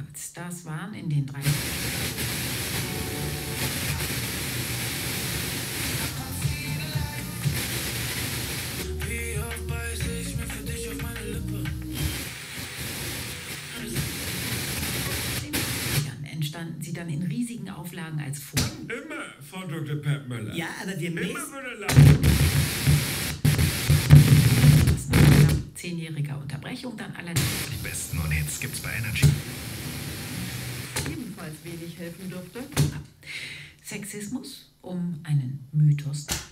Records. Das waren in den 30 entstanden sie dann in riesigen Auflagen als Vor. Immer, Frau Dr. Pep Müller. Ja, aber wir müssen... Immer würde lachen. 10-jähriger Unterbrechung dann allerdings. Die besten und Hits gibt's bei Energy. Ebenfalls wenig helfen dürfte. Sexismus um einen Mythos